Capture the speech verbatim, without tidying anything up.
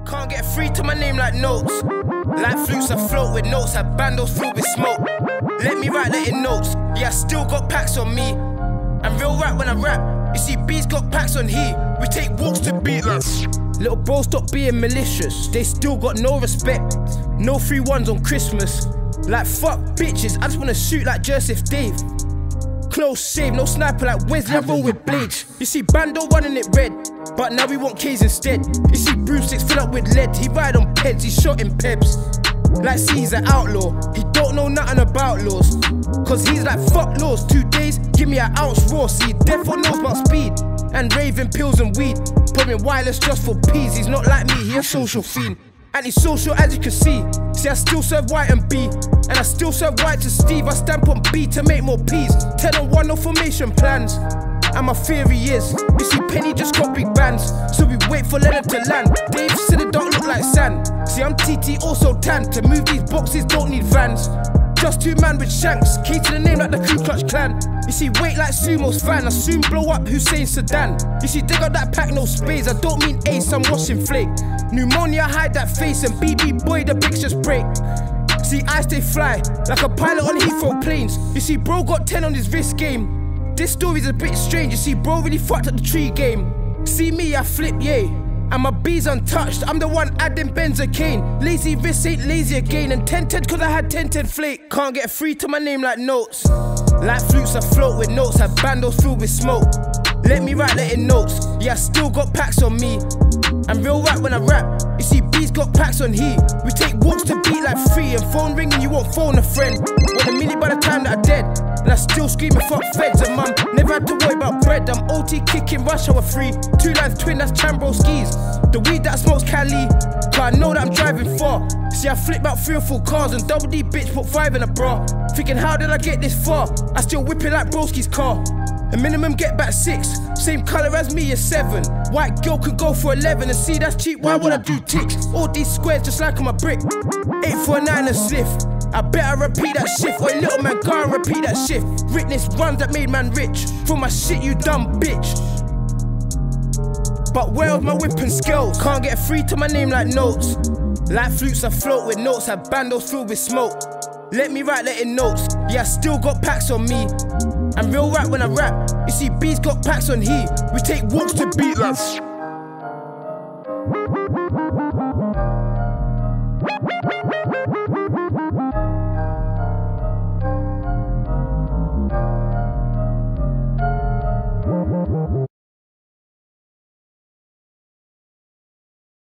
Can't get free to my name like notes. Like flutes afloat with notes, have bandos filled with smoke. Let me write that in notes. Yeah, I still got packs on me. I'm real rap when I rap. You see, B's got packs on he. We take walks to beat like. Little bro, stop being malicious. They still got no respect. No free ones on Christmas. Like fuck bitches, I just wanna shoot like Joseph Dave. Close save, no sniper like Wesley, I roll with blades. You see Bando running it red, but now we want K's instead. You see broomsticks fill up with lead, he ride on peds, he shot in pebs. Like see he's an outlaw, he don't know nothing about laws. Cause he's like fuck laws, two days, give me an ounce raw. See Defo knows about speed, and raving pills and weed. Putting wireless just for peas, he's not like me, he a social fiend. Anti-social as you can see. See I still serve white and B, and I still serve white to Steve. I stamp on B to make more P's. Ten on one, no formation plans. And my theory is, you see Penny just got big bands, so we wait for Leonard to land. Dave said it don't look like sand. See I'm T T also tan. To move these boxes don't need vans. Just two man with shanks, key to the name like the Ku Klux Klan. You see weight like Sumo's fan, I soon blow up Hussein Sedan. You see dig up that pack, no spades, I don't mean ace, I'm washing flake. Pneumonia hide that face, and B B boy the bigs just break. See I stay fly, like a pilot on Heathrow planes. You see bro got ten on his wrist game. This story's a bit strange, you see bro really fucked up the tree game. See me, I flip, yay. And my B's untouched, I'm the one adding benzocaine. Lazy wrist ain't lazy again, and ten ten cause I had ten ten flake. Can't get free to my name like notes. Like flutes afloat with notes, have bandos filled with smoke. Let me write that in notes, yeah I still got packs on me. I'm real rap when I rap, you see B's got packs on he. We take walks to beat like free, and phone ringing you won't phone a friend. Want a minute by the time that I'm dead, and I still screaming fuck feds. And mum never had to worry about bread, I'm O T kicking rush hour free. Two lines twin, that's Chambro skis. The weed that smokes Cali, cause I know that I'm driving far. See I flip out three or four cars, and double D bitch put five in a bra. Thinking how did I get this far, I still whipping like broski's car. A minimum get back six, same colour as me is seven. White girl could go for eleven, and see that's cheap, why would I do ticks? All these squares just like I'm a brick. Eight for a nine and sniff, I better repeat that shift. Oi little man, go and repeat that shift. Witness runs that made man rich, from my shit you dumb bitch. But where are my whipping skills? Can't get free to my name like notes. Like flutes afloat with notes, have bandos filled with smoke. Let me write that in notes, yeah I still got packs on me. I'm real rap when I rap, you see B's got packs on he. We take walks to beat like.